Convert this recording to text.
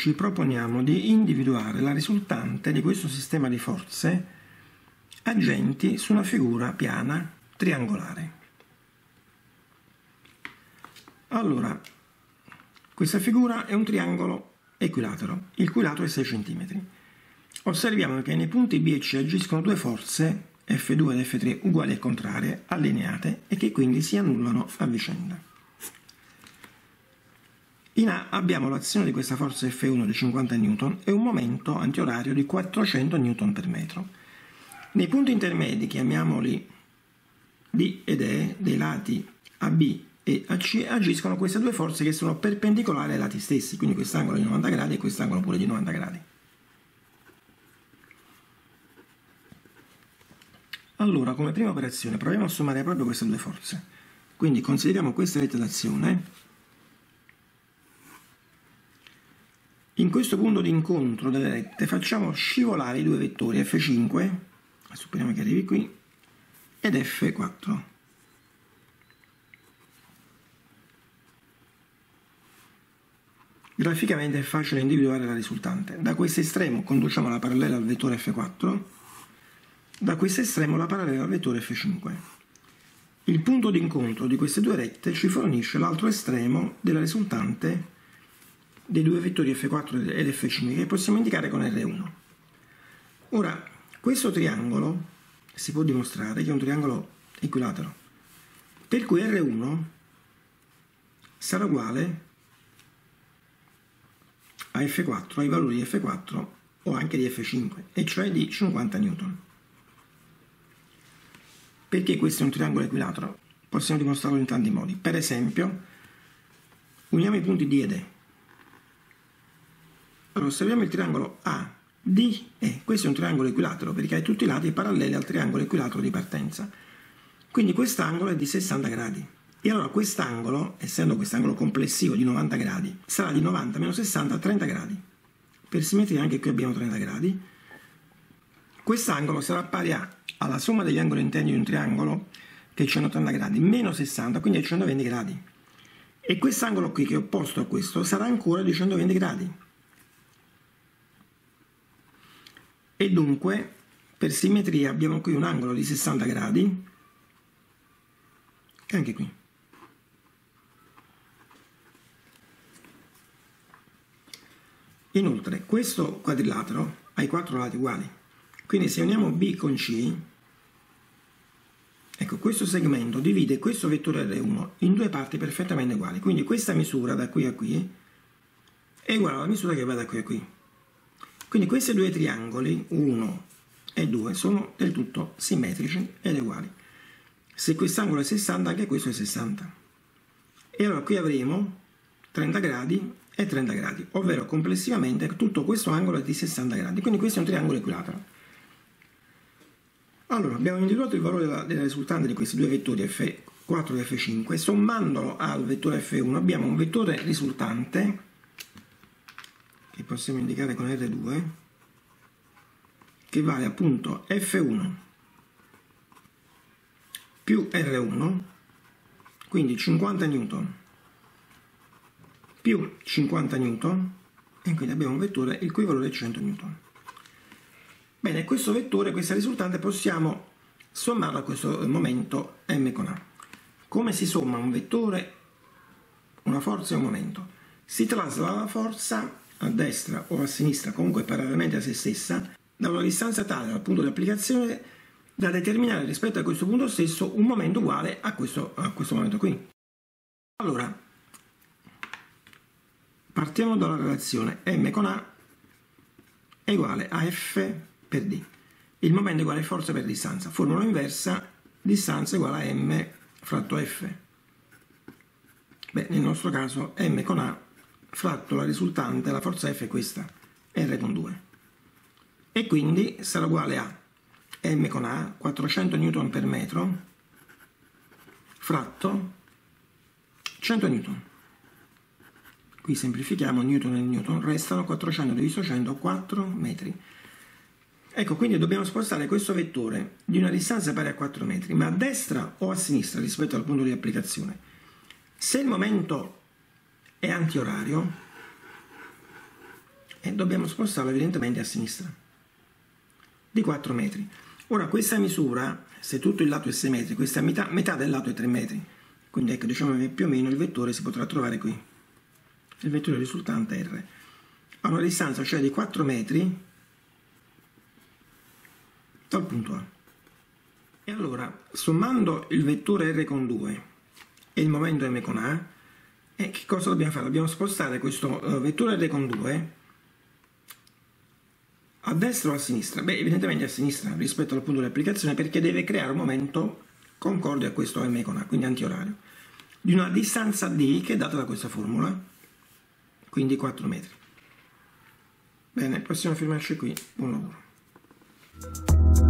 ci proponiamo di individuare la risultante di questo sistema di forze agenti su una figura piana triangolare. Allora, questa figura è un triangolo equilatero, il cui lato è 6 cm. Osserviamo che nei punti B e C agiscono due forze, F2 ed F3, uguali e contrarie, allineate, e che quindi si annullano a vicenda. In A abbiamo l'azione di questa forza F1 di 50 N e un momento antiorario di 400 N per metro. Nei punti intermedi, chiamiamoli D ed E, dei lati AB e AC, agiscono queste due forze che sono perpendicolari ai lati stessi, quindi quest'angolo di 90 gradi e quest'angolo pure di 90 gradi. Allora, come prima operazione, proviamo a sommare proprio queste due forze. Quindi consideriamo questa retta d'azione. In questo punto di incontro delle rette facciamo scivolare i due vettori F5, supponiamo che arrivi qui, ed F4. Graficamente è facile individuare la risultante. Da questo estremo conduciamo la parallela al vettore F4, da questo estremo la parallela al vettore F5. Il punto di incontro di queste due rette ci fornisce l'altro estremo della risultante dei due vettori F4 ed F5 che possiamo indicare con R1. Ora, questo triangolo si può dimostrare che è un triangolo equilatero, per cui R1 sarà uguale a F4, ai valori di F4 o anche di F5, e cioè di 50 N. Perché questo è un triangolo equilatero? Possiamo dimostrarlo in tanti modi. Per esempio, uniamo i punti D ed E. Allora, osserviamo il triangolo ADE. Questo è un triangolo equilatero perché ha tutti i lati paralleli al triangolo equilatero di partenza. Quindi quest'angolo è di 60 gradi. E allora quest'angolo, essendo quest'angolo complessivo di 90 gradi, sarà di 90 meno 60 a 30 gradi. Per simmetria anche qui abbiamo 30 gradi. Quest'angolo sarà pari alla somma degli angoli interni di un triangolo, che è 180 gradi, meno 60, quindi è 120 gradi. E quest'angolo qui, che è opposto a questo, sarà ancora di 120 gradi. E dunque, per simmetria, abbiamo qui un angolo di 60 gradi, e anche qui. Inoltre, questo quadrilatero ha i quattro lati uguali. Quindi se uniamo B con C, ecco, questo segmento divide questo vettore R1 in due parti perfettamente uguali. Quindi questa misura da qui a qui è uguale alla misura che va da qui a qui. Quindi questi due triangoli, 1 e 2, sono del tutto simmetrici ed uguali. Se quest'angolo è 60, anche questo è 60. E allora qui avremo 30 gradi e 30 gradi, ovvero complessivamente tutto questo angolo è di 60 gradi. Quindi questo è un triangolo equilatero. Allora, abbiamo individuato il valore della risultante di questi due vettori F4 e F5. Sommandolo al vettore F1 abbiamo un vettore risultante che possiamo indicare con R2, che vale appunto F1 più R1, quindi 50 N più 50 N, e quindi abbiamo un vettore il cui valore è 100 N. Bene, questo vettore, questa risultante, possiamo sommarlo a questo momento M con A. Come si somma un vettore, una forza e un momento? Si trasla la forza a destra o a sinistra, comunque parallelamente a se stessa, da una distanza tale dal punto di applicazione da determinare rispetto a questo punto stesso un momento uguale a questo momento qui. Allora, partiamo dalla relazione M con A è uguale a F per D. Il momento è uguale a forza per distanza. Formula inversa, distanza è uguale a M fratto F. Beh, nel nostro caso M con A fratto la risultante, la forza F è questa, R con 2. E quindi sarà uguale a M con A, 400 N per metro, fratto 100 N. Qui semplifichiamo, Newton e Newton, restano 400 diviso 100, 4 metri. Ecco, quindi dobbiamo spostare questo vettore di una distanza pari a 4 metri, ma a destra o a sinistra rispetto al punto di applicazione. Se il momento è antiorario, e dobbiamo spostarlo evidentemente a sinistra di 4 metri. Ora questa misura, se tutto il lato è 6 metri, questa metà del lato è 3 metri, quindi ecco, diciamo che più o meno il vettore si potrà trovare qui, il vettore risultante R, a una distanza cioè di 4 metri dal punto A. E allora, sommando il vettore R con 2 e il momento M con A, che cosa dobbiamo fare? Dobbiamo spostare questo vettore R con 2 a destra o a sinistra? Beh, evidentemente a sinistra rispetto al punto di applicazione, perché deve creare un momento concorde a questo M con A, quindi antiorario, di una distanza D che è data da questa formula, quindi 4 metri. Bene, possiamo fermarci qui. Buon lavoro.